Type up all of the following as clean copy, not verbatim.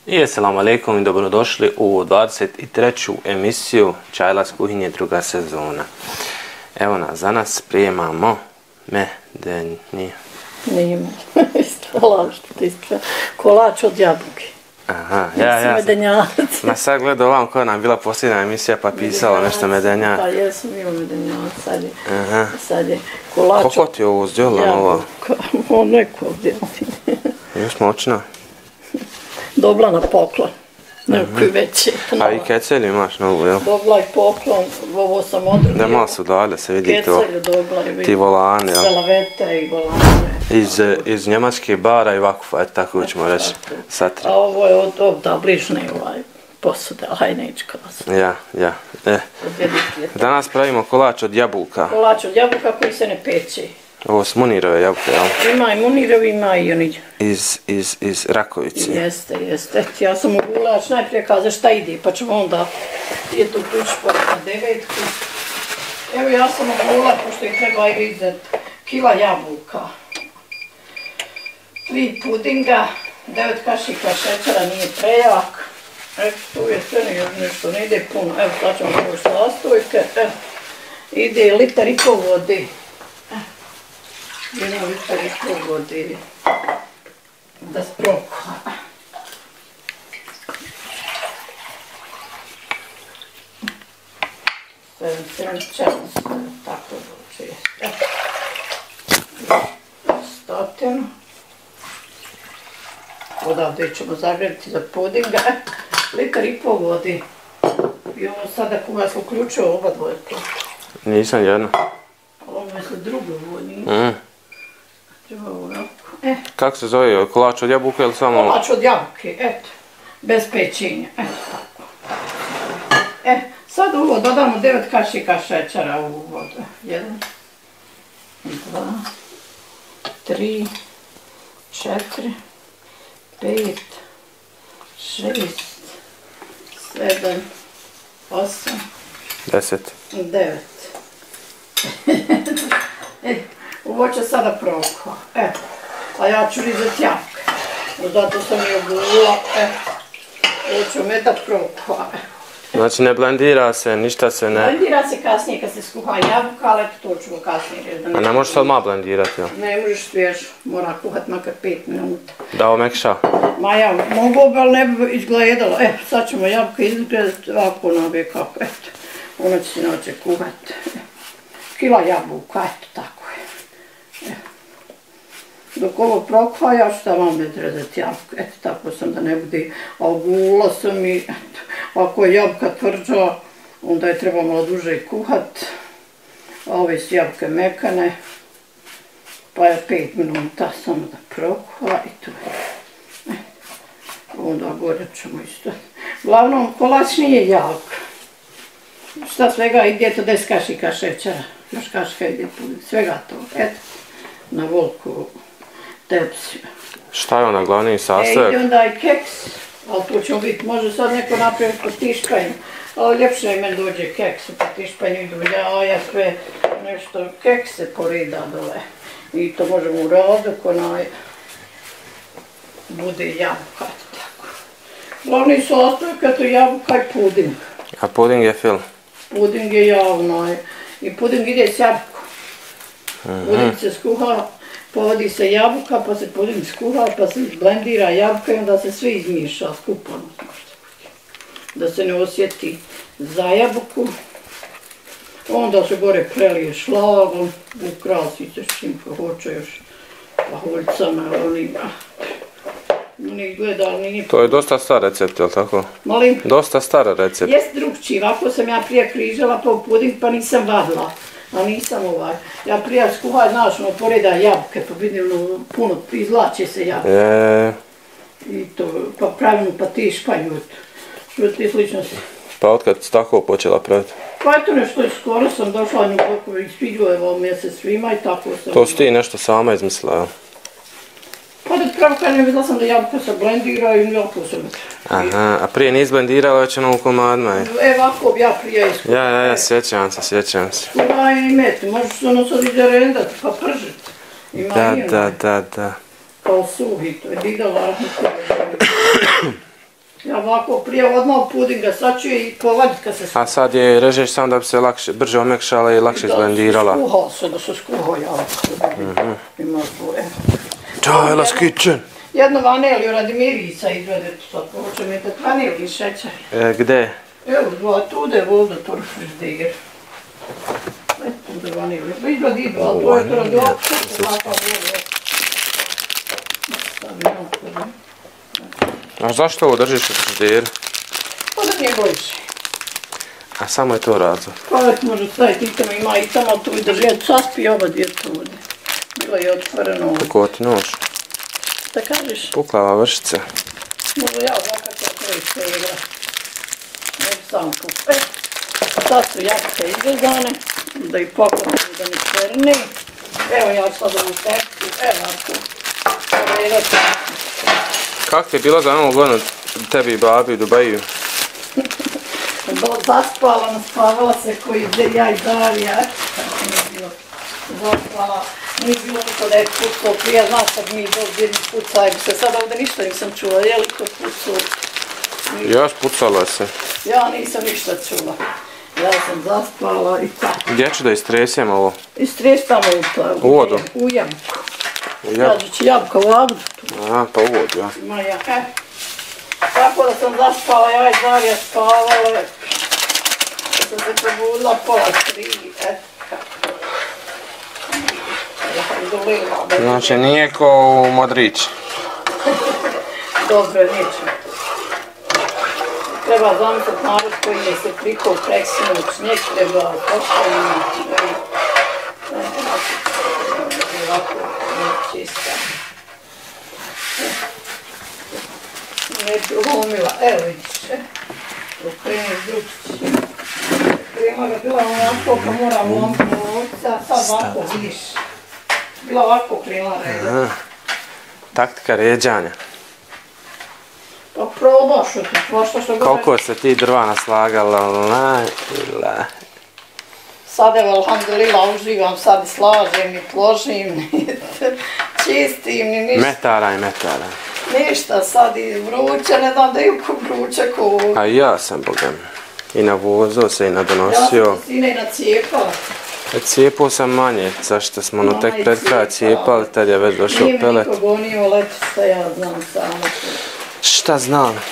I assalamu alaikum i dobrodošli u 23. emisiju Čajla s kuhinje, druga sezona. Evo nas, za nas spremamo medenje. Nima, kolač od jabuke. Aha, ja medenjanac. Ma sad gledao ovam koja nam bila posljedna emisija pa pisala nešto medenja. Pa jesam bio medenjanac, sad je kolač od Kako ti je ovo zdjela ovo? Ovo neko zdjela. Još moćna. Dobla na poklon. Neko je veće. A i kecelj imaš novu, jel? Dobla i poklon, ovo sam odrljio. Da malo su dalje, se vidi to. Kecelj dobla i Ti volani, jel? Salavete i volane. Iz njemačke bara i vakufa, eto tako ćemo reći. A ovo je od bližne posude, hajnička. Ja. Danas pravimo kolač od jabuka. Kolač od jabuka koji se ne peče. Ovo su Munirove jabuke, jel? Ima i Munirovi, ima i oni. Iz Rakovice. Jeste. Ja sam u gulač najprije kazao šta ide, pa ćemo onda je to uključiti na 9. Evo ja sam u gulač, pošto ih treba i vidjeti, kila jabuka, 3 pudinga, 9 kašika šećera, nije prejak. Evo, tu je sve nešto, ne ide puno. Evo, sad ćemo ovo sastojke. Ide 1,5 litra vode. 1,5 litra vode. Da sprokla. Tako dođe. Stotinu. Odavde ćemo zagrebiti za pudinga. 1,5 litra vode. I ovo sada koga se uključio oba dvoje. Nisam jedno. Ovo misle drugo vodi. Kako se zove, kolač od jabuke ili samo? Kolač od jabuke, eto. Bez pečenja, eto tako. Sad ovo dodamo 9 kašika šećera u vodu. 1, 2, 3, 4, 5, 6, 7, 8, 10. 9. Ovo će sada prokla. A ja ću rizati jabuke. Zato sam je ogula. Ovo ću metat prokla. Znači ne blendira se, ništa se ne... Blendira se kasnije kad se skuha jabuka, ali eto to ćemo kasnije reći. A ne možeš sad odmah blendirati, jel? Ne možeš svježo, mora kuhat makar 5 minuta. Da omekša? Ma ja mogu bi, ali ne bi izgledalo. Sad ćemo jabuke izgledati ovako nove kako, eto. Ona će se noće kuhat. Kila jabuka, eto tako je. Dok ovo prokva, ja ću tamo rezati jabuku. Eto tako sam da ne bude, a ogula sam i eto. Ako je jabuka tvrđa, onda je treba malo duže kuhat. A ove su jabuke mekane. Pa je 5 minuta samo da prokva i to je. Onda gore ćemo isto. Uglavnom, kolač nije jak. Šta svega ide to 10 kašika šećera. Još kašika ide svega to. Eto, na volku tepsiju. Šta je ona glavni sastojak? Ide onda i keks. Ali to ćemo biti, može sad neko napraviti po tišpanju. Ali ljepše i meni dođe keks po tišpanju idu. Ja sve nešto kekse porida dole. I to možemo uraditi onaj bude jabuka, tako. Glavni sastojak je to jabuka i puding. A puding je fil? Puding je javno i puding ide s jabukom. Puding se skuha, povodi se jabuka, pa se puding skuha, pa se blendira jabuka i onda se sve izmiješa skupo. Da se ne osjeti za jabuku. Onda se gore prelije šlagom, ukrasi se s čim ko hoće još paholjcama, oni izgleda, ali nije... To je dosta star recept, jel tako? Molim? Dosta star recept. Jest drugčiji, ovako sam ja prije križala pa u puding pa nisam vadila. A nisam Ja prije skuhaj, znaš, poreda jabuke, pa vidim, puno izlače se jabuke. I to, pa pravilno pa tišpanju. Što ti slično se. Pa otkad si tako počela praviti? Pa eto nešto, skoro sam došla na koliko ispidljujeva mjesec svima i tako sam. To si ti nešto sama izmislila, jel? Pa da pravo kažem, vidjela sam da jabuka se blendira i jako sam. Aha, a prije nis blendirala već ono u komadima? Ovako bi ja prije iskuhala. Ja, sjećam se. Skuha i metu, možeš se ono sad izarendati pa pržiti. Da. Kao suhi, to je digala. Ja ovako prije odmah pudinga, sad ću je i povaditi kad se A sad je režeš samo da bi se lakše, brže omekšala i lakše izblendirala. Da se skuhao jako. Ima to, Čajla's Kitchen. Jednu vaniliju radi mirisa izvede, sad hoće mi te vanilji šećer. Gde? Evo, tude ovdje to frižder. Tude vanilju. Izvedi idu, ali to je to radi opšte, ovako ovdje. A zašto ovo držiš u frižderu? Pa da nije bojiše. A samo je to razlog. Pa uvijek može staviti i tamo, ima i tamo tu i drži, saspi oba djeca ovdje. Bilo je otvoreno. Kako ti nož? Šta kažeš? Puklava vršica. Možda ja zakakao prvi sve igra. Ne bi sam pukao. Sad su jabuke izrezane, da ih poklonim da mi crni. Evo ja sad ovu tekstu, evo ako. Kako ti je bilo za Novu godinu tebi i babi u Dubaju? Zaspala, naspavala se koji ja i Darija. Kako mi je bilo zaspala. Nije bilo niko da je pucao prije, znaš kad mi dođe pucaju se. Sada ovdje ništa nisam čula, je li ko pucao? Još pucala se. Ja nisam ništa čula. Ja sam zaspala i tako. Gdje ću da istresem ovo? Istresamo u vodu? U jabuku. Kaži će jabuka u vodu. Aha, pa u vodu, ja. Maja, tako da sam zaspala, ja i Darija spavala. Da sam se probudila pola 3, kako. Znači nije ko u Modrić. Dobro, neće. Treba zamisliti narod koji je se prikao preksinu, snijeg treba postaviti. Ovako, čista. Ne lomila, evo vidiš. Ukreni drugčić. Prima ga bila onako kad mora lomiti, sad ovako vidiš. Bila ovako krenula reda. Taktika ređanja. Pa probaš ti, svašta što god. Koliko se ti drva naslagala, Sad evo, alhamdulillah, uživam, sad slažem i pložim, čistim i ništa. Metara i metara. Ništa, sad i vruće, ne znam da je oko vruće ko ovo. A ja sam, bogam, i navozao se i nadonosio. Ja sam sine i nacijepala. Cijepao sam manje, zašto smo ono tek pred kraja cijepali, tad je već došao pelet. Nije mi nikog gonio leti, šta ja znam samo. Šta znam?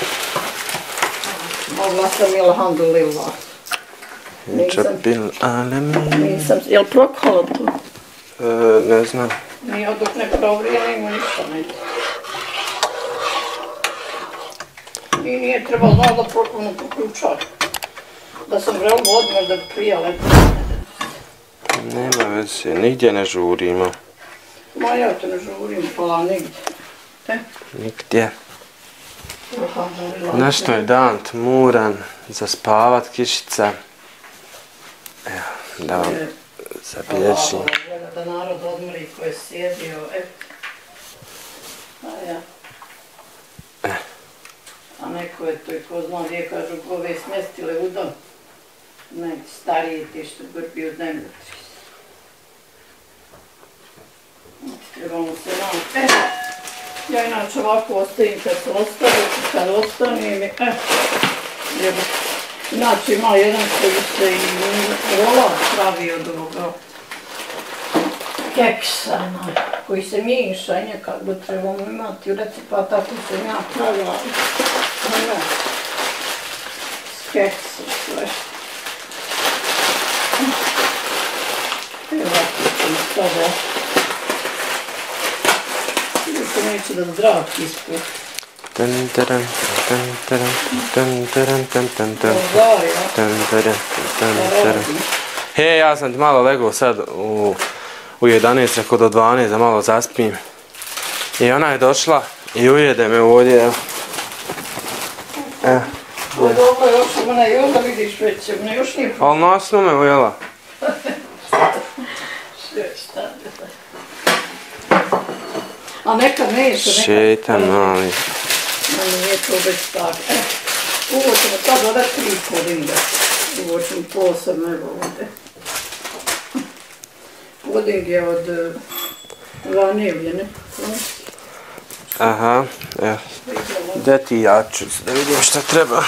Mogla sam i alhamdulillah. Nisam, jel prokolo to? Ne znam. Nije dok ne provrijelimo ništa neće. I nije trebalo znao da prokovno poključaju. Da sam vrelo odmah da prije leti. Nema veze, nigdje ne žurimo. Ma ja te ne žurim, pola nigdje. Nigdje. Nešto je dan tmuran, za spavat kišica. Evo, da vam zabilježim. Da narod odmori ko je sjedio, A ja. A neko je to i ko zna gdje kažu ove smjestile u dom. Neki stariji ti što grbi od zemlje. Trebamo se nam. Ja inače ovako ostavim kad ostanem. Inače ima jedan koji se i rola pravi od ovoga keksa, koji se miješa i nekako trebamo imati u recipa, tako sam ja pravila s keksom sve. Evo ovako sam sada. Vidite neće da zdrav isputi. He, ja sam ti malo legao sad u 11, rekao do 12 da malo zaspim. I ona je došla i ujede me ovdje, evo. Dobro, još mene i onda vidiš već, mene još nije... Ali nasno me ujela. Šta je to? A nekad neće, nekad... Šetan mali. Nije to već tako. Ovo ćemo sad dodati 3 pudinga. Ovo ćemo posebno, evo ovdje. Puding je od vanilje, ne? Aha, evo. Gdje ti ja ću da vidim šta treba.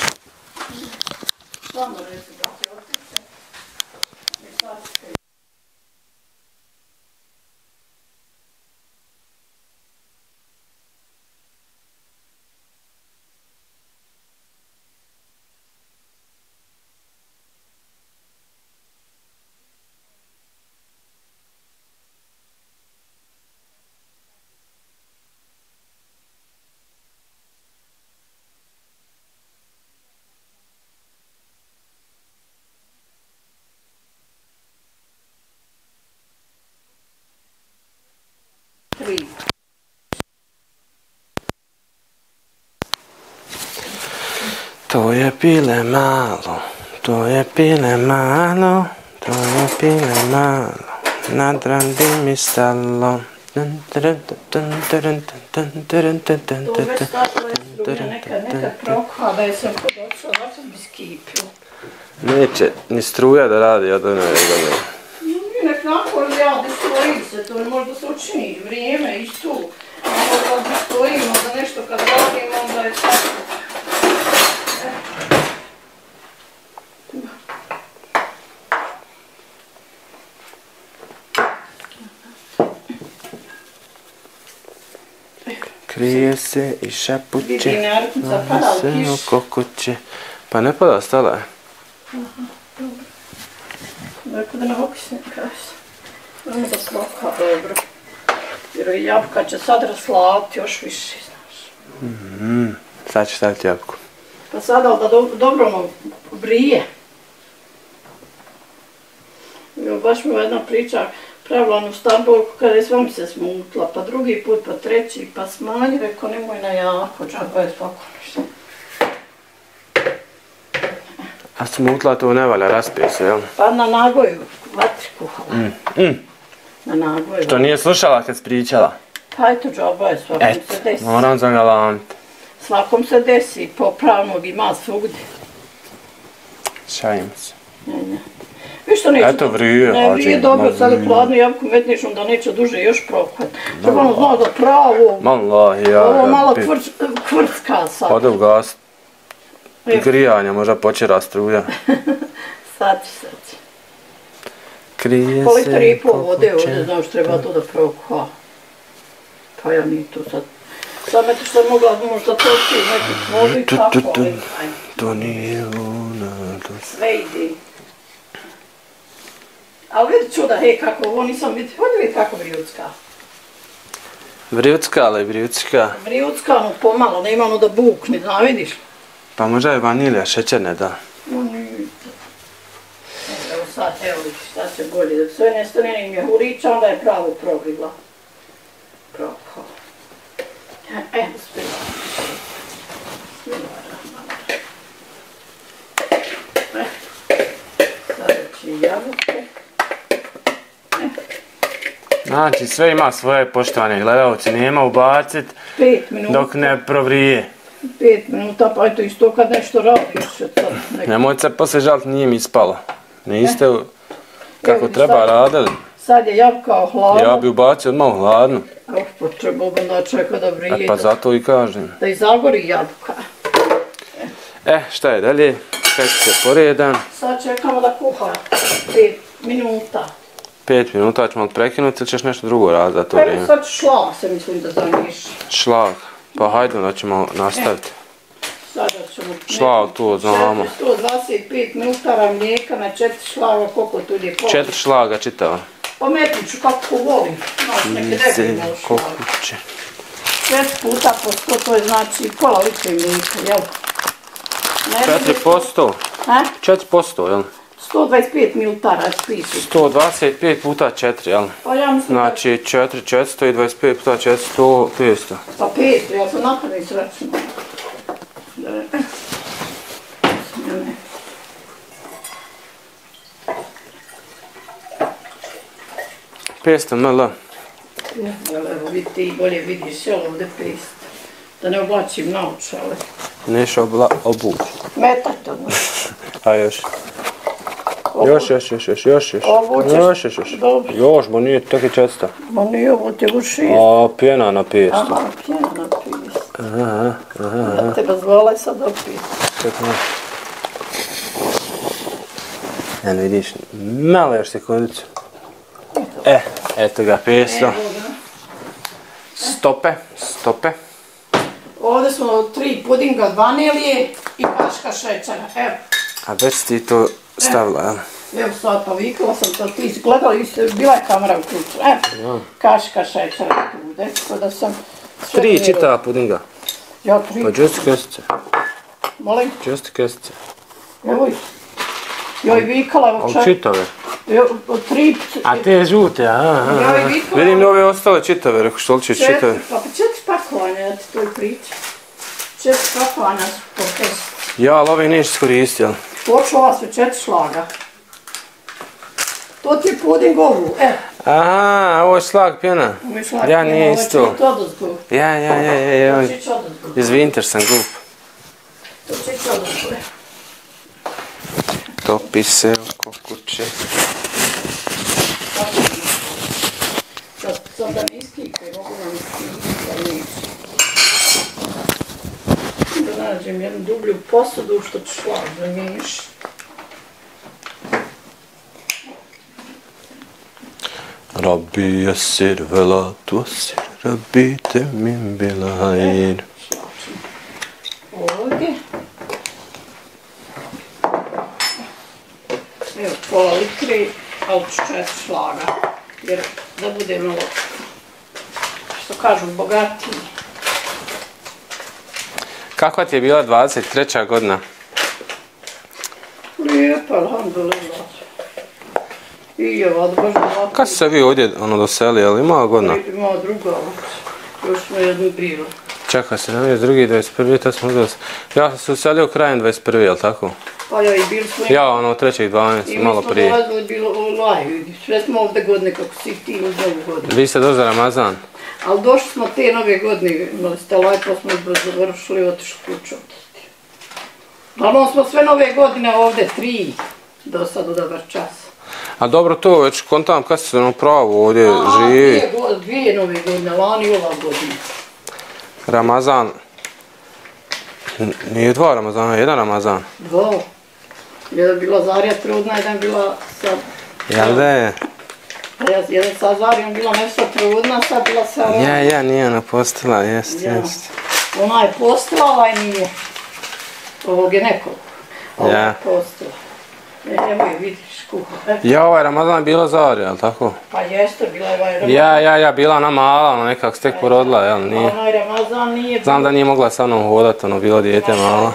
Samo reci da ti otiče. I sad ćete. To je pile malo, to je pile malo, to je pile malo, nadrandi mi stalo. To već tako je struja, nekad prokha, da je sam kod očela, da sam bi skipio. Neće ni struja da radi od one godine. Nek nakon radi stoji se, to možda se učini vrijeme i tu. Ako kad stojimo za nešto kad radimo, onda je tako. Krije se i šapuće, Vidi, naruknica pada u se kišu. oko kuće. Pa ne pada, stala je. Rekao da ne okisne krasa. Ono da proka dobro. Jer i jabuka će sad raslavati još više, znaš. Sad ćeš staviti jabuku. Pa sada da dobro ono brije. Baš mi jedna priča pravila onu starbolku kada je s vami se smutla, pa drugi put, pa treći, pa smanji, rekao nemoj na jako, džaba je spokojno što. A smutla to ne valja, raspije se, jel? Pa na nagoju vatri kuhala. Na nagoju. Što nije slušala kad si pričala? Pa eto, džaba je, svakom se desi. Moram zagalamiti. Svakom se desi, popravnog ima svugdje. Šajim se. Ne. Viš što neće Eto vrije, ne vrije dobro, sad je hladno jabuku metniš, onda neće duže još prohvat. Treba ono znao da pravo, Wallahi, ja. ovo malo kvrcka sad. Ode u gas. Grijanja, možda počera struja. Sad će. Krije Po litar i se pol vode kuće. ovdje, znaš, treba to da prohva. Pa ja ni to sad. Sad me što mogla možda točiti neki vodu i tako, ali ajde. To nije ona, to Sve ide. Ali vidi čuda, hej, kako ovo nisam vidio. Hodi vidjeti kako vrijucka. Vrijucka, ali vrijucka. Vrijucka, ono pomalo, nema ono da bukne, zna, vidiš? Pa možda je vanilja, šećer ne da. Evo sad, evo vidiš, šta će bolje. Dok sve nestane im je hurića, onda je pravo progrila. Prokao. Spila. Sada će jabuke. Znači, sve ima svoje, poštovani gledalci, nema ubacit 5 minuta. dok ne provrije. 5 minuta, pa eto isto kad nešto radiš. Nemojte se poslije žaliti, nije mi ispalo. Niste kako treba radili. Sad je jabuka hladna. Ja bi ubacio odmah u hladnu. Pa treba onda čeka da vrije. Pa zato i kažem. Da i zagori jabuka. Šta je dalje? Kaj se poredan. Sad čekamo da kuha 5 minuta. 5 minuta ćemo li prekinuti ili ćeš nešto drugo raditi za to Pa vrijeme? sad šlag se mislim da zamiši. Šlag. Pa hajde da ćemo nastaviti. Sada ćemo... Šlag tu znamo. 425 minuta mlijeka na 4 šlaga, koliko tu je pola. 4 šlaga čitava. Pa metnut ću kako volim. Znaš, neke debilno šlaga. Kuće. 4 puta po 100, to je znači pola litre mlijeka, jel? 4%? Ha? 4%, jel? 125 minutara pisu. 125 puta 4, jel? Pa ja mislim Znači 4, 400 i 25 puta 4, 100, 500. Pa 500, ja sam napravila izračunala. 500 ml. Evo vidi ti bolje vidiš, jel ovdje 500. Da ne oblačim naočale. Neš obući. Metaj to. A još. Još. Dobro. Još, bo nije tek je 400. Ma nije ovo te u 6. A, pjena na 500. Aha, pjena na 500. Aha. Ja te razvala sad opet. Čekaj. Eno vidiš, malo još sekundicu. Eto ga, 500. Stope. Ovdje smo 3 pudinga od vanilije i kaška šećera, evo. A već ti to stavila, jel? Evo sad pa vikala sam to, ti si gledali, bila je kamera uključena, evo. Kaška šećera bude, tako da sam... 3 čitava pudinga. Ja 3. Pa gdje su kesice? Molim? Gdje su kesice? Evo ih. Joj vikala, evo Ali čitave. Evo, 3... A te žute, aha. Joj vikala... Vidim da ove ostale čitave, rekao što li će čitave? Pa 4 pakovanja, ja ti to i pričam. 4 pakovanja su po testu. Ja, ali ove neš iskoristi, jel? Hoću ova sve 4 šlaga. To ti je puding ovu, evo. Aha, ovo je šlag pjena. Ja nije isto. Ovo će to odozgo. Ja. To će ići odozgo. Izvinite jer sam glup. To će ići odozgo. Topi se oko kuće. Sad da ne iskikaj, mogu vam iskikati, ali neću. Da nađem jednu dublju posudu što ću šlag zamiješati. Rabbi yasir vela tuasir, Rabbi temim bil hayr. Ovdje. Evo pola litre, ali ću 4 šlaga. Jer da bude malo, što kažu, bogatiji. Kakva ti je bila 23. godina? Lijepa, alhamdulillah. I ova baš ovako. Kad ste se vi ovdje doseli, jel imala godina? Imala druga, još smo jednu bilo. Čekaj se, nam je drugi 21. to smo uzeli. Ja sam se uselio krajem 21. jel tako? Pa ja i bili smo... Ja 3.12. malo prije. I mi smo dolazili bilo u Laju. Sve smo ovdje godine kako si ti uz novu godinu. Vi ste došli za Ramazan? Ali došli smo te nove godine, imali ste Laj, pa smo završili i otišli kuću. Uglavnom smo sve nove godine ovdje, 3 do sad u dobar čas. A dobro to, već kontam kad ste pravo ovdje živi. Dvije nove godine, lani i ova godina. Ramazan. Nije 2 Ramazana, 1 Ramazan. 2. Jedan bila Zarija trudna, jedan bila sad... Jel da je? Jedan sa Zarijom bila nešto trudna, sad bila sa... Ja, nije ona postala, jest. Ona je postala, ovaj nije. Ovog je nekog. Ovo je postala. Evo je, vidiš, kuha. Ja, ovaj Ramazan je bila Zarija, jel tako? Pa jeste, bila je ovaj Ramazan. Ja, bila ona mala, ona nekak ste porodila, jel, nije? Onaj Ramazan nije... Znam da nije mogla sa mnom hodat, bilo dijete malo.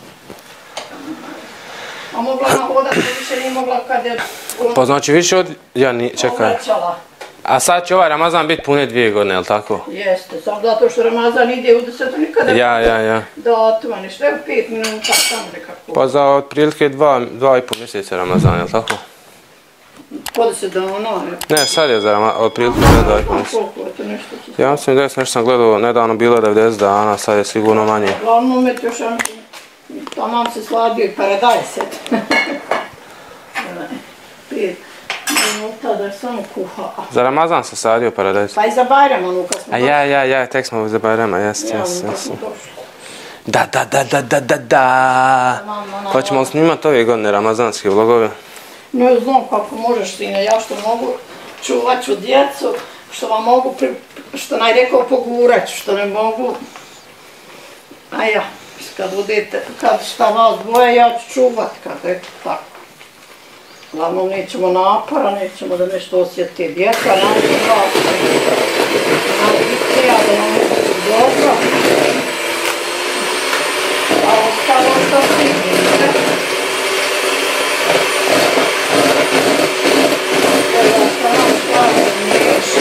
A mogla ona hodat, više nije mogla kad je... Pa znači više od... čekaj. Obraćala. A sad će ovaj Ramazan biti pune 2 godine, jel tako? Jeste, samo zato što Ramazan ide u 10. nikada... Ja. Datuma, ništa, evo 5 minuta, samo nekako. Pa za otprilike 2,5 mjeseca Ramazan, jel tako? Po 10 dana, Ne, sad je za otprilike 2,5 mjeseca. Koliko je to nešto ti? Ja mislim da nešto sam gledao, nedavno bilo 90 dana, sad je sigurno manje. Glavno me još ja mislim, tamam se sladio i paradajset. 5 minuta da samo kuha. Za Ramazan se sadio paradajz. Pa i za Bajram ono kad smo došli. A ja, tek smo za Bajrama, jest. Ja, ono kad smo došli. Da. Hoćemo li snimat ove godine ramazanske vlogove? Ne znam kako možeš, sine, ja što mogu čuvat ću djecu, što vam mogu, što naj rekao pogurat ću, što ne mogu. A ja, kad budete, kad šta vas dvoje, ja ću čuvat, kad eto tako. Glavno nećemo napora, nećemo da nešto osjeti djeca, nam je tako. Nam je da nam je dobro. A ostalo što stignete. Evo što nam stvarno miješi.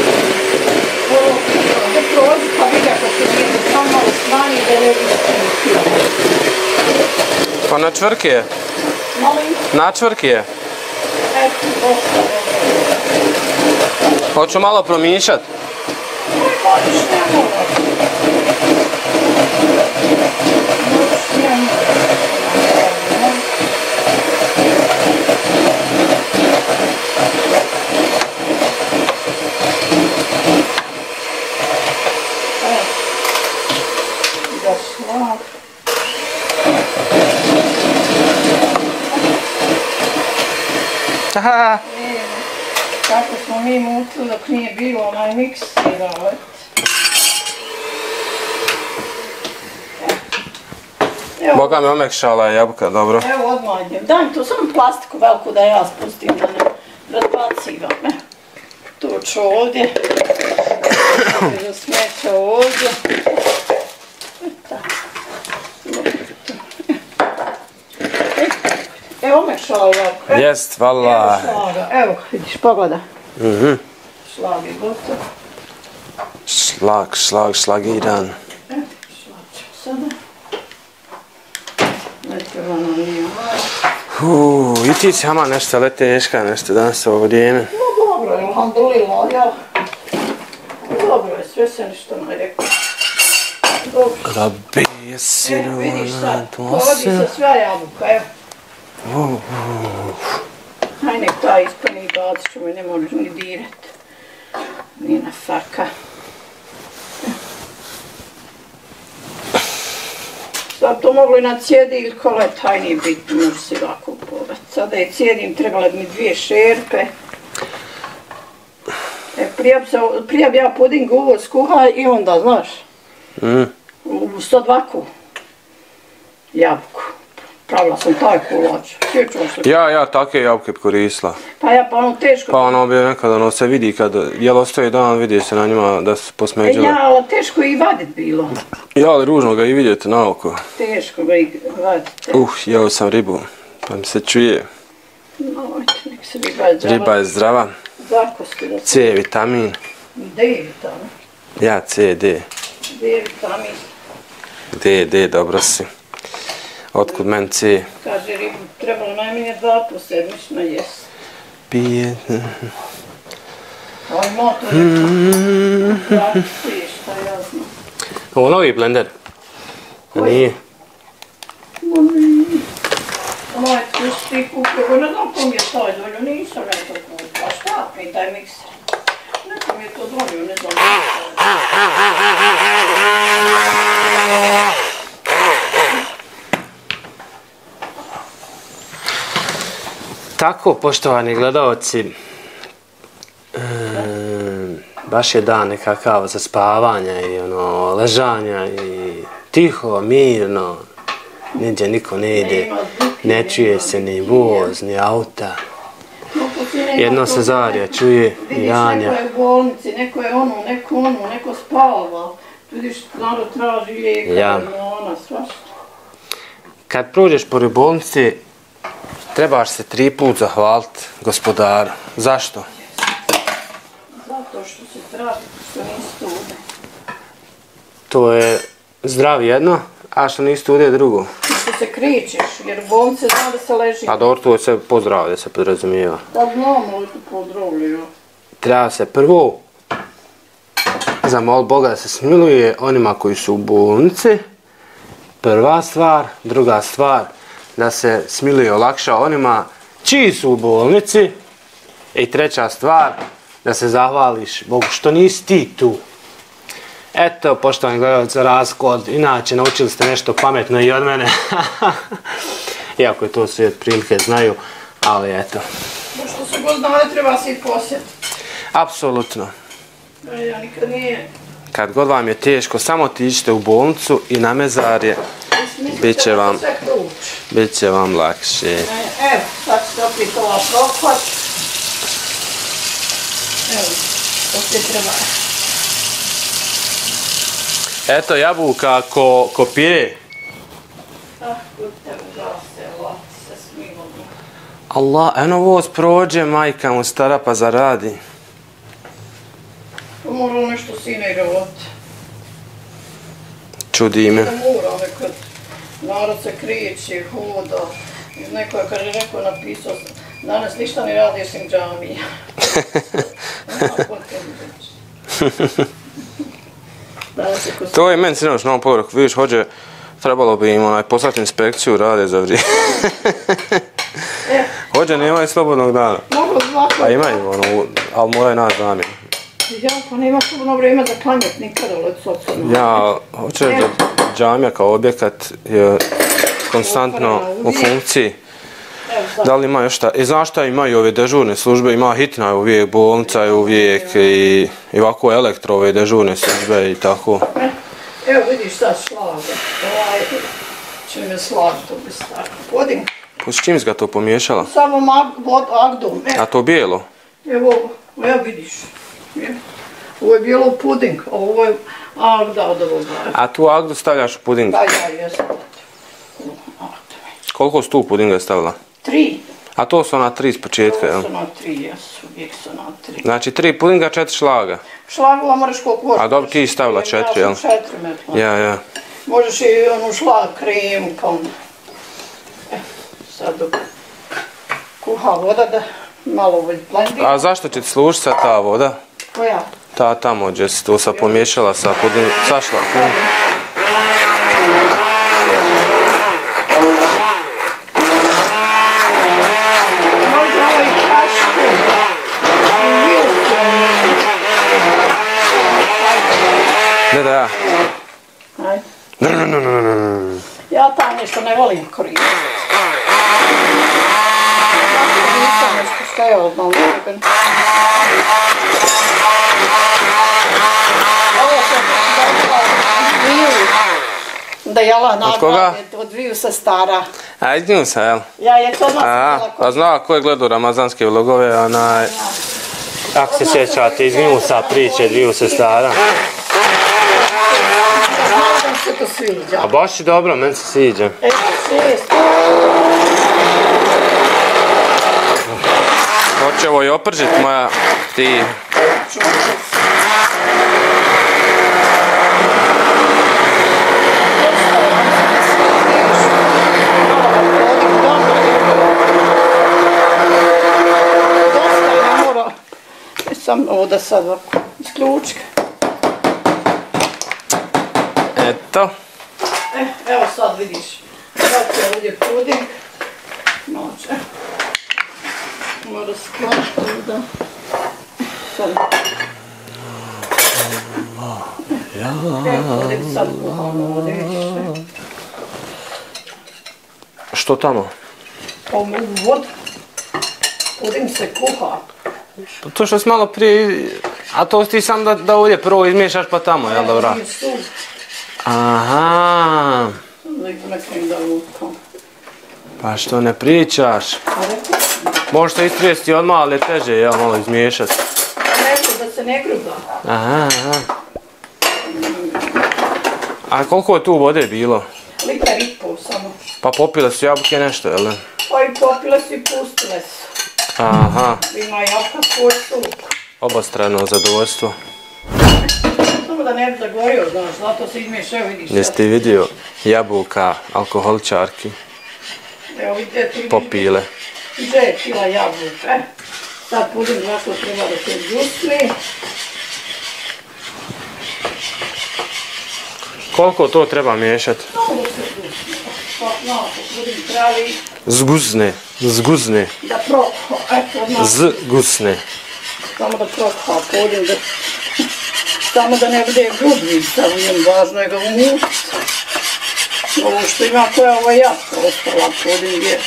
Ne prođi pa vidi ako se nije samo malo smanji da ne vidim. Pa na čvrki je. Molim? Na čvrki je. Eto, dosta. Hoću malo promišljat. Možeš ne mora. Možeš ne mora. tu dok nije bilo onaj miksirao. Boga mi omekšala je jabuka, dobro. Evo odmah idem. Daj mi tu samo plastiku veliku da ja spustim, da ne razbacivam. Tu ću ovdje. Za smeća ovdje. Evo omekšala je jabuka. Jest, vala. Evo šlaga, evo vidiš, pogledaj. Šlag je gotov. Šlagiran. Šlag ćemo sada. Ne treba nam nije I ti si ama nešto leteška, nešto danas ovo vrijeme. No dobro je, alhamdulillah, ja. Dobro je, sve se ništa ne rekao. Dobro. Rabbi jesi Evo vidiš sad, to povodi se sva jabuka, evo. Aj nek taj ispani i bacit ću me, ne moraš ni dirat. Nije na faka. Sad to moglo i na cjediljko, ali taj nije bitno, može si lako povrat. Sada je cijedim, trebala bi mi 2 šerpe. Prije bi ja puding uvo skuhao i onda, znaš, u 102 jabuku. Pravila sam taj kolač. Ja takve jabuke koristila. Pa ono teško. Pa ono bi nekad, ono se vidi kad jel ostaje dan, vidi se na njima da su posmeđile. Ali teško i vadit bilo. Ja, ali ružno ga i vidjeti na oko. Teško ga i vadit. Jeo sam ribu, pa mi se čuje. Nek se riba je zdrava. Riba je zdrava. Zakosti da se... C vitamin. D vitamin. Ja, C, D. D vitamin. D, dobro si. Otkud men C? Kaže, ribu trebalo najmanje 2 po sedmično jest. Pije... Aj, motor je to. Šta ja znam. Ovo novi blender? Nije. Onaj koji si ti kupio, ne znam kom je taj donio, nisam ja to kupio. A šta mi taj mikser? Nekom je to donio, ne znam. Tako, poštovani gledalci, baš je dan nekakav za spavanje i ono, ležanja i tiho, mirno, niđe niko ne ide, ne čuje se ni voz, ni auta. Jedno se Zarija čuje i Janja. Neko je u bolnici, neko je neko spava. Vidiš, narod traži lijeka, ona, svašta. Kad prođeš pored bolnici, trebaš se 3 put zahvaliti gospodaru. Zašto? Zato što se traži, što nisi tude. To je zdrav jedno, a što nisi tude drugo. Što se kričeš, jer u bolnici zna da se leži. A dobro, to je sve pozdrav da se podrazumijeva. Da znamo li tu pozdravljaju. Treba se prvo zamoliti Boga da se smiluje onima koji su u bolnici. Prva stvar, druga stvar, da se smiluje olakša onima čiji su u bolnici. I treća stvar, da se zahvališ Bogu što nisi ti tu. Eto, poštovani gledalci, za razliku od inače, naučili ste nešto pametno i od mene. Iako je to svi otprilike znaju, ali eto. Što se god zna, ne treba se i posjetiti. Apsolutno. Ja nikad nije. Kad god vam je teško, samo otiđite u bolnicu i na mezarje. Bit će vam lakše. Evo, sad ćete opet ova prohvat. Evo, to se treba. Eto jabuka ko pire. Kod tebe zase, lati se smilom. Allah, eno voz prođe, majka mu stara pa zaradi. To moralo nešto sine rovati. Čudi me. Mora nekad. Narod se kriječi, hoda. Neko je, kaže, neko napisao, danas ništa ne radi osim džamija. To je meni sinoć novom poruku. Vidiš, hođe, trebalo bi im poslati inspekciju, rade za vrijeme. Hođe, nemaju slobodnog dana. A imaju, ali moraju naći zamjenu. Ja, pa nema slobodno vrijeme za klanjati nikada, ali socijalno. Ja, hoće da džamija kao objekat je konstantno u funkciji. Da li ima još šta? I znaš šta imaju ove dežurne službe? Ima hitna uvijek, bolnica je uvijek i ovako elektro ove dežurne službe i tako. Evo vidiš sad šlaga. Će me slaga to bi stavio. Puding. S čim si ga to pomiješala? Samo agdom. A to bijelo? Evo vidiš. Ovo je bijelo puding, a ovo je agda od ovoga. A tu agdu stavljaš u puding? Da, ja jesam. Koliko si tu pudinga stavila? 3. A to su ona 3 s početka, jel? To su na 3, jesu, uvijek su na 3. Znači 3 pudinga, 4 šlaga. Šlagova moraš koliko hoćeš. A dobro, ti stavila 4, jel? Ja sam 4 metla. Ja. Možeš i onu šlag kremu pa onda. Sad dok kuha voda da malo blendira. A zašto će ti služiti sad ta voda? Koja? Ta tamo gdje si to sad pomiješala sa pudingom, sa šlagom. Da, ja. Ajde. Ja tam nešto ne volim koristiti. Nisam nešto stajala malo ljubim. Ovo sam dobila od dviju. Da jela napravljati od dviju sestara. A iz nju sam, jel? Ja je to odmah bila A zna ko je gledao ramazanske vlogove, onaj... Ako se sjećate iz Njusa priče dviju sestara. se to sviđa. A baš je dobro, meni se sviđa. Hoće ovo i opržit moja ti. Sam ovdje sad ovako isključka. Eto. Evo sad vidiš. Sad je ovdje puding. Može. Mora skloniti ovdje. Sad. Puding sad kuhamo ovdje, vidiš. Što tamo? Ovu vodu. Puding se kuha. To što si malo prije, a to ti sam da ovdje prvo izmiješaš pa tamo, jel dobro? Aha. Pa što ne pričaš? Možeš to istresti odmah, ali je teže, jel, malo izmiješati. Nešto da se ne gruba. Aha. A koliko je tu vode bilo? Liter i pol samo. Pa popile su jabuke nešto, jel? Pa i popile su i pustile su. Aha. Ima jabuka svoj suk. Obostrano zadovoljstvo. Samo da ne bi zagorio, znaš, zato se izmiješa, evo vidiš. Jesi ti vidio jabuka, alkoholičarki? Evo vidite, popile. Gdje je kila jabuka? Sad puding ovako treba da se zgusni. Koliko to treba miješati? Samo da se zgusni. Pa znate, puding pravi. Zguzne, zguzne. Da prokha, eto znate. Zgusne. Samo da prokha puding, samo da ne bude grubljica u njem, važno je ga umustiti. Ovo što ima koja ovo jaska ostala puding je.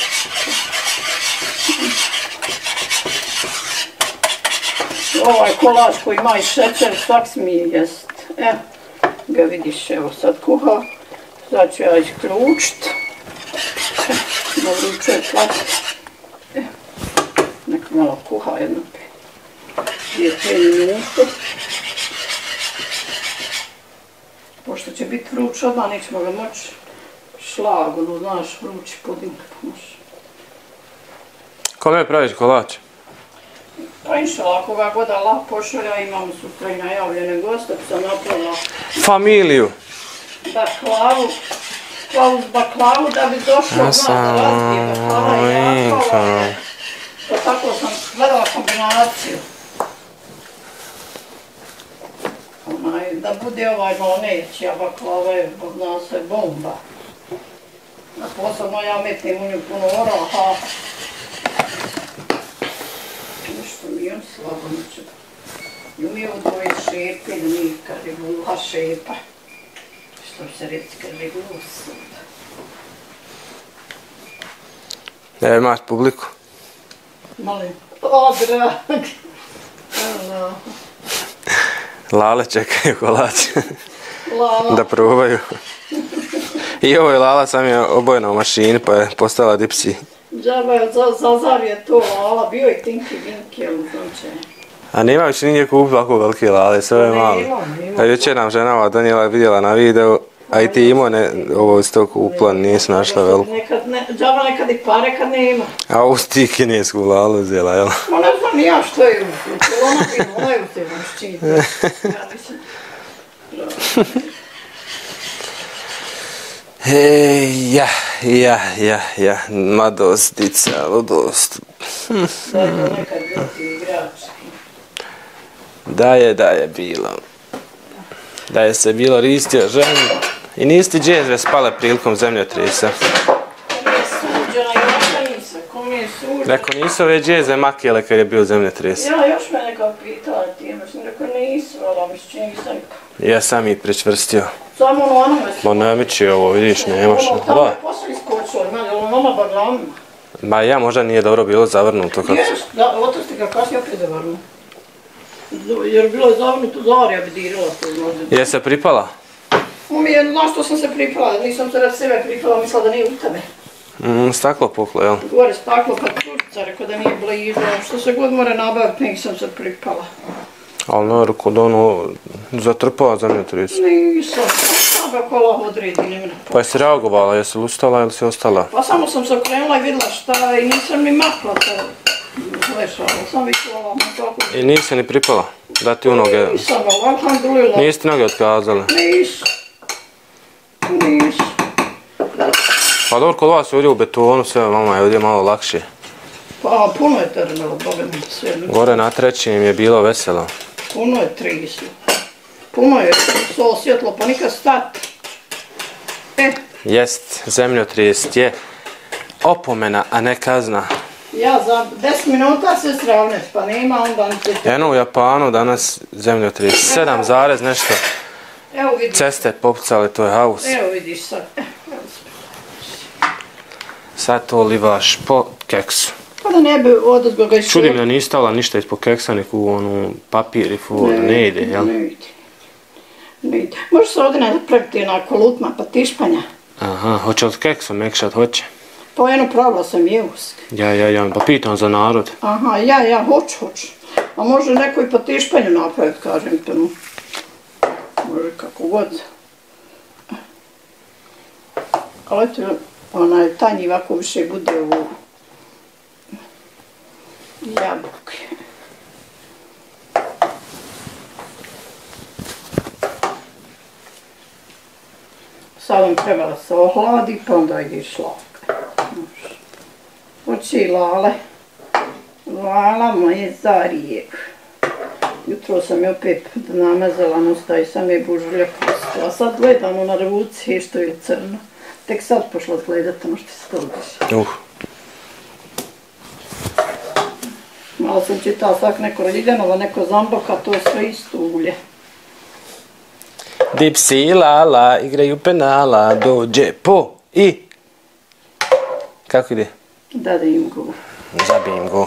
Ovaj kolač koji ima i šećer, svak smije jest. Evo, ga vidiš, evo sad kuha. Sad ću ja isključit. Na vrućoj plati. Nek malo kuha jedno 2-5 minuta. Pošto će biti vruć odmah, nećemo ga moći šlagom, znaš, vrući puding. Kome praviš kolač? Pa inšala, ako ga god Allah pošalja, imam sutra i najavljene goste, pa sam napravila familiju. Baklavu da bi došlo, znaš, da razbije baklava i jakova. Pa tako sam gledala kombinaciju. Da bude ovaj malo nećija baklava, zna se bomba. Posebno ja metnem u nju puno oraha. Nešto mi on slabo neće. I umije u dvoje šepe, nikad je gluha šepa. Što se reći kad je glusa. Evo imaš publiku. Molim. O, drag. Lale čekaju kolače. Lala. Da probaju. I ovo je Lala, sam je obojena u mašini pa je postala dipsi. Džaba je, Zazar je to Lala, bio i Tinky Winky, ali znači. A nema više nigdje kupiti ovako velike Lale, sve je malo. A jučer nam žena ova donijela, vidjela na videu, a i ti imao ovo iz tog kupla, nisi našla veliku. Džaba nekad i pare kad nema. A ovu ti kinesku Lalu uzela, jel? Ma ne znam ni ja što je ona je u te maščini. Ja mislim. Ja, mladost, dica, ludost. Da je to nekad bio ti igrački. Da je bilo. Da je se bilo ristio ženu. I nisi ti džezve spale prilikom zemljotresa. Kom je suđena, ja nisam, kom je suđena. Rekao, nisu ove džezve makijele kad je bio zemljotres. Ja, još me neka pitala ti, mislim, rekao nisu, ali mi se čini sam. Ja sam ih prečvrstio. Samo onome su. Ma ne miči ovo, vidiš, nemaš. Tamo je posle iskočilo, ali mama baglamima. Ma ja, možda nije dobro bilo zavrnuto. Ješ, da, otrsti ga kasnije opet zavrnu. Jer bilo je zavrnuto, Zarija bi dirala to možda. Je se pripala? Na što sam se pripala, nisam se rad sebe pripala, mislila da nije u tebe. Staklo puklo, jel? Gore staklo kad tužica, rekao da nije blizu, što se god more nabaviti, nisam se pripala. Ali ne, rekao da ono zatrpala zemljotres. Nisam, sada kola odredi, nema. Pa jesi reagovala, jesi ustala ili si ostala? Pa samo sam se okrenula i vidjela šta i nisam ni makla to. Lešala, sam vidjela na tako. I nisi ni pripala? Da ti u noge... Nisam, alhamdulillah. Nisi ti noge otkazali? Nisam. Pa dobro, kod vas je ovdje u betonu sve, mama je ovdje malo lakše. Pa puno je trnilo, boga mi sve. Gore na trećim je bilo veselo. Puno je trislo. Puno je se osjetlo, pa nikad stat. Jest, zemljotres je opomena, a ne kazna. Ja za 10 minuta se sravneš, pa nema onda ni se... Eno u Japanu danas zemljotres, 7 zarez nešto. Evo vidiš. Ceste popucale, to je haos. Evo vidiš sad. Sad to livaš po keksu. Pa da ne bi odozgo ga išao. Čudim da nisi stavila ništa ispod keksa, neku onu papir i ful, ne ide, jel? Ne ide. Ne ide. Može se ovdje napraviti onako lutma pa tišpanja. Aha, hoće od keksa mekšat, hoće? Pa jedno pravila sam jevsk. Ja, pa pitam za narod. Aha, ja, hoću. A može neko i pa tišpanju napraviti, kažem te mu. Može kako god. Ali eto, onaj tanji ovako više bude u jabuke. Sad vam trebala se ohladi, pa onda ide šlak. Hoće Lale. Lala moje Zarije. Jutro sam je opet namazala nosta i sam je bužulja kostila. A sad gledam na revucije što je crno. Tek sad pošla gledati ono što se to diše. Malo sam čitala svak neko Rodiljanova, neko Zamboka, to je sve isto ulje. Dipsi, Lala, igraju penala, dođe po i... Kako ide? Da im go. Zabijem go.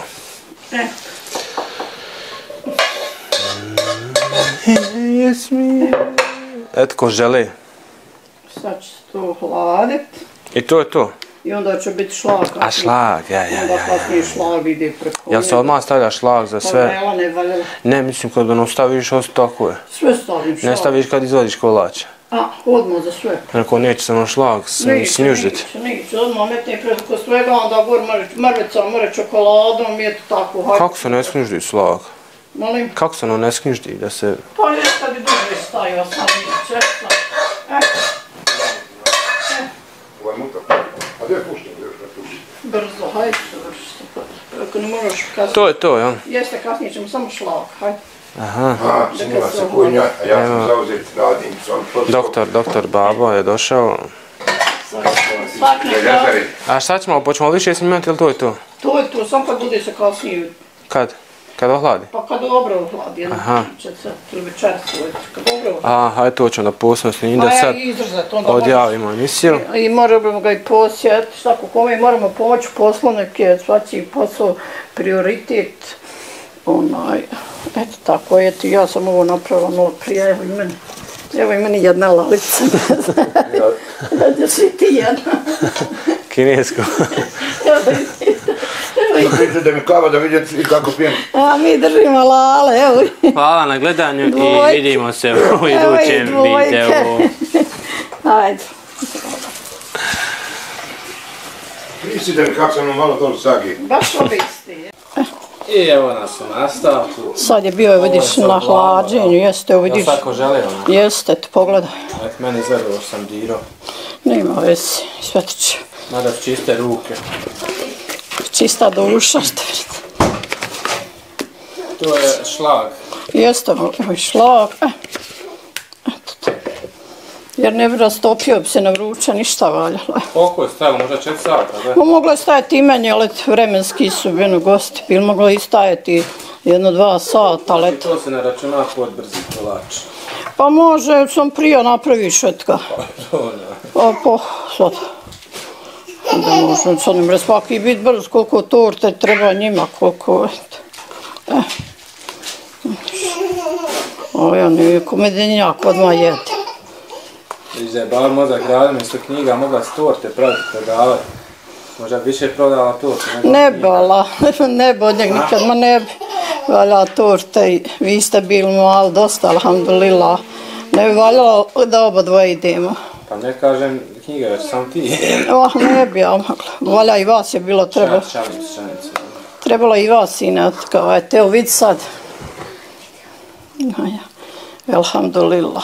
Eto ko žele. Sad će se to hladit. I to je to? I onda će biti šlag. A šlag, ja. Onda kasnije šlag ide preko. Jel se odmah stavlja šlag za sve? Pa ne valjala. Ne, mislim kad ono staviš, tako je. Sve stavim šlag. Ne staviš kad izvadiš kolače. A, odmah za sve. Rekao, neće se ono šlag snjužditi. Neće, odmah metne preko svega, onda gor mrvica, more čokoladom i eto tako. Kako se ne snjuždi šlag? Molim? Kako se ono ne snjuždi da se... Pa je kad bi duže stavio, sam čekla. Ovaj mutak. A gdje je pušten? Brzo, hajde završite. Ako ne moraš kasnije. To je to, jel? Jeste, kasnije ćemo samo šlag, hajde. Aha. Snima se kunja, a ja sam zauzet, radim sam. Doktor Babo je došao. Svak nekada. A šta ćemo, počnemo više snimati ili to je to? To je to, samo kad bude se kasnije. Kad? Kad ohladi? Pa kad dobro ohladi, Aha. ili večeras kad dobro ohladi. A, hajde to ćemo da pustimo i da sad odjavimo emisiju. I moramo ga i posjeti, svako kome moramo pomoći poslu, neke svačiji posao, prioritet. Eto tako, eto ja sam ovo napravila malo prije, evo i meni jedna lalica. Da si ti jedna. Kinesko. Vidite da mi kava da vidite kako pijem. A mi držimo lale, evo. Hvala na gledanju i vidimo se u idućem videu. Ajde. Vidite da mi kako sam malo dolu sagi. Baš obisti. I evo nas u nastavku. Sad je bio, vidiš, na hlađenju, jeste, vidiš. Ja svako želeo. Jeste, pogledaj. Eto, meni izgledalo sam dirao. Nema veze, sve ti će. Mada čiste ruke. Čista duša, što vidite. To je šlag. Jeste, evo i šlag. Eto to. Jer ne bi rastopio bi se na vruće, ništa valjalo. Koliko je stajalo, možda 4 sata, da? Moglo je stajati i meni, ali vremenski su bili gosti bili. Moglo je i stajati 1-2 sata, ali eto. To se ne računa kod brzi kolač. Pa može, sam prije napraviš etka. Pa, sad. Da može, sad ne mre svaki biti brz, koliko torte treba njima, koliko, eto. O, ja neko medenjak odmah jede. Viš da je bar možda grada mjesto knjiga mogla s torte praviti, prodavati. Možda više prodala torte. Ne bi, ala, ne bi od njeg nikad, ma ne bi. Valja torte i vi ste bili malo dosta, alhamdulillah. Ne bi valjalo da oba dva idemo. Pa ne kažem knjiga, jer sam ti. Ne bi ja mogla. Valja i vas je bilo trebalo. Trebalo i vas inat, kao eto, evo vidi sad. Alhamdulillah.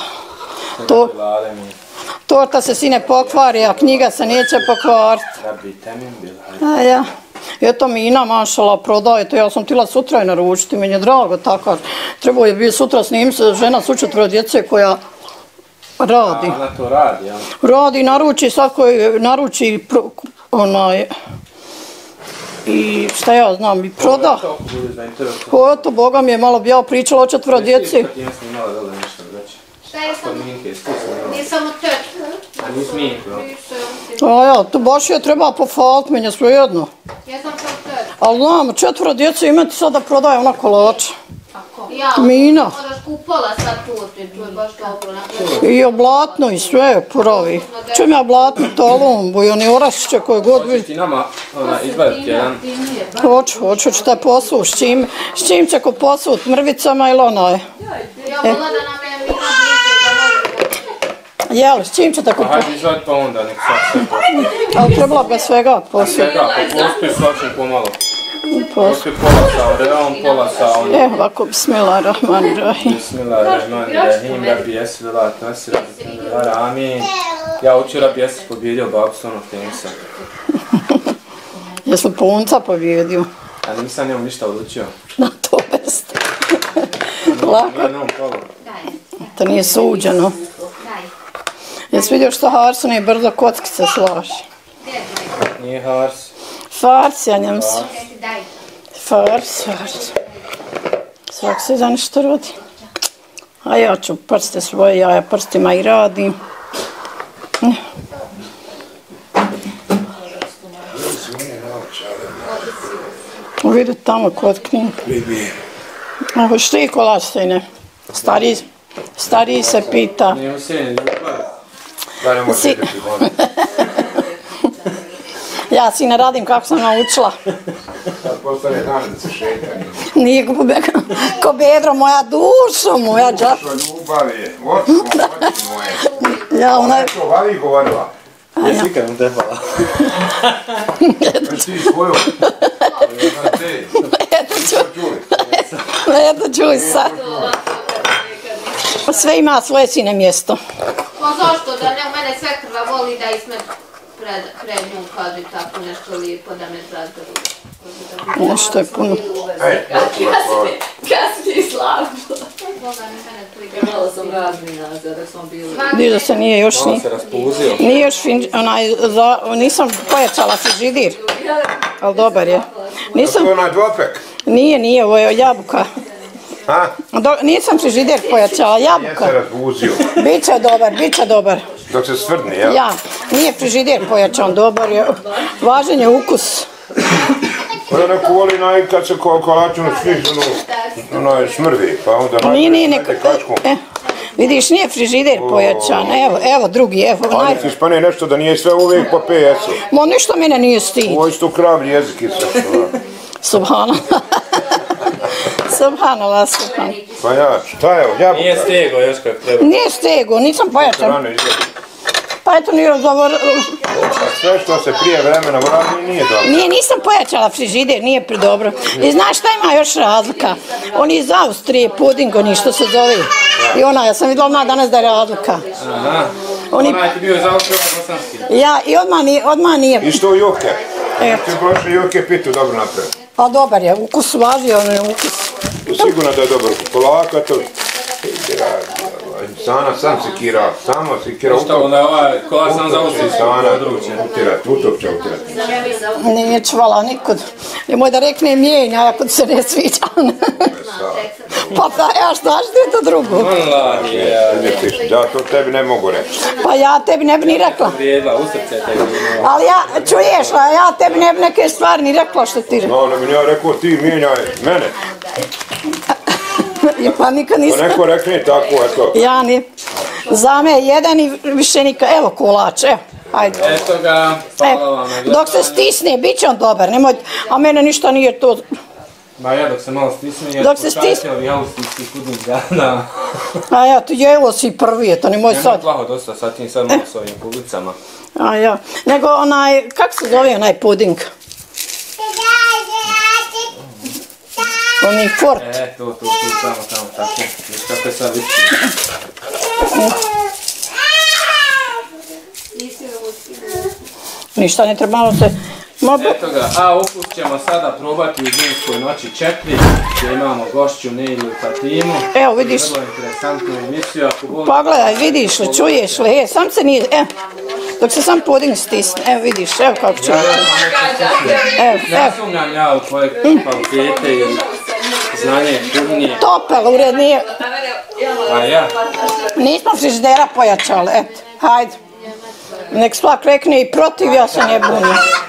Torta se sine pokvari, a knjiga se neće pokvariti. Ja. Eto Mina mašala prodaje to, ja sam htjela sutra i naručiti, meni je drago tako. Trebao je biti sutra snimiti se žena s 4 djece koja radi. A ona to radi, ja? Radi, naruči, svako naruči i šta ja znam, i proda. Eto, Boga mi je malo bi ja pričala o 4 djeci. Šta je samo? Nije samo trt. A nis minku, A ja, to baš je treba pofaliti, meni je sve jedno. Ja sam samo trt. Ali znam, 4 djece imati sad da prodaje ona kolača. Ja, Mina. moraš kupola sad torte, to je baš dobro. I oblatno i sve pravi. Čem ja blatno tolumbu i oni orašiće koje god vidi. Hoćeš ti nama izbaviti jedan? Hoću ću te posuš. S čim će ko posut? Mrvicama ili onaj? Ja vola da nam je Mina bliže da može. Jel, s čim ćete ko posut? Hajde izvaditi pa onda, nek sad sve postoji. Ali trebala bi svega posut. Svega, postoji svačim pomalo. Postoji pola sa oreom, pola sa onim. Ovako, bismillahirrahmanirrahim. Bismillahirrahmanirrahim, Rabbi jesi vela tasira, amin. Ja učio Rabbi jesi pobjedio babu s onog tenisa. Jesu punca pobjedio? A nisam njemu ništa odlučio. Na to best. Lako. To nije suđeno. Jesi vidio što Harsu nije brzo kockice slaži? Nije Hars. Fars, ja njem se. Fars. Svak se za nešto rodi. A ja ću prste svoje, ja prstima i radim. Vidu tamo kod knjiga. Ako šti kolač se ne. Stariji se pita. Nije u sjeni ljubav. Da ne može biti voda. Ja si ne radim kako sam naučila. Sad postane dan da se šetanje. Nije ko bedro, moja dušo, moja džap. Što ljubav je, očko, oči moje. Ja, Ona je to vali govorila. Jesi ikad mu tepala? Ti svoju. Eto čuj sad. Sve ima svoje sine mjesto. Pa zašto da ne, u mene sve krva voli da ismet pred njom kaže tako nešto lijepo da me zazdravu. Nešto je puno. Kasnije slavno. Boga mi mene to ide. Malo sam razmina dok smo bili. Vidio se nije još On se raspuzio. nije još nisam pojačala frižidir. Ali dobar je. To je onaj dvopek. Nije, ovo je jabuka. Ha? Nisam frižider pojačala, jabuka. Nije se razbuzio. Biće dobar. Dok se svrdni, jel? Ja, nije frižider pojačan, dobar je. Važan je ukus. Ona neko voli kad se kolačinu sviženu, smrdi, pa onda Nije, vidiš, nije frižider pojačan. Evo drugi, evo. Ali ti spane nešto da nije sve uvijek po PS-u. Ma ništa mene nije stid. Ovo isto kravlji jezik i sve. Subhanallah. Subhanallah. Pa ja, šta je, jabuka? Nije stego još kako treba. Nije stego, nisam pojačan. Pa eto nije dobro. Sve što se prije vremena vrati nije dobro. Nisam pojačala frižider, nije predobro. I znaš šta ima još razlika? Oni iz Austrije, puding, oni što se zove. I ja sam vidjela danas da je razlika. Aha, onaj ti bio iz Austrije, bosanski. Ja, i odmah nije. I što juke? Ti prošle juke pitu dobro napraviti. Pa dobar je, ukus važi, ono je ukus. Sigurno da je dobar. Polaka to... Sana sam sekira, samo sekira. Šta onda kola sam zauzeti područje? Utop će utirati. Nije čvala nikud. Nemoj da rekne mijenja ako ti se ne sviđa. Pa ja šta ti to drugo? Ja to tebi ne mogu reći. Pa ja tebi ne bi ni rekla. Ali čuješ, ja tebi ne bi neke stvari ni rekla što ti rekla. No, ne bi ja rekao ti mijenjaj mene. Pa nikad nisam. Pa neko rekne tako, eto. Ja ni. Za me jedan i više nikad. Evo kolač, evo. Ajde. Eto ga, hvala vam. Dok se stisne, bit će on dobar. Nemoj, a mene ništa nije to. Ba ja dok se malo stisne, dok se stisne. Ja austrijski puding, da. A ja, ti jelo si prvi, eto, nemoj sad. Nemoj plaho dosta, sad tim sad malo s ovim kulicama. A ja, nego onaj, kak se zove onaj puding? Oni fort. To, tamo, tako. Viš kako je sad liči. Ništa ne trebalo se... Eto ga, a ukus ćemo sada probati u zimskoj noći 4, gdje imamo gošću Neilu i Fatimu. Evo vidiš. Vrlo interesantnu emisiju, ako volite. Pogledaj, vidiš li, čuješ li, sam se nije, dok se sam puding stisne, evo vidiš, evo kako ću. Ne sumnjam ja u tvoje kvalitete i znanje kuhinje. Topel, urednije. Pa ja. Nismo frižidera pojačali, eto, hajde. Nek svak rekne i protiv, ja se ne bunim.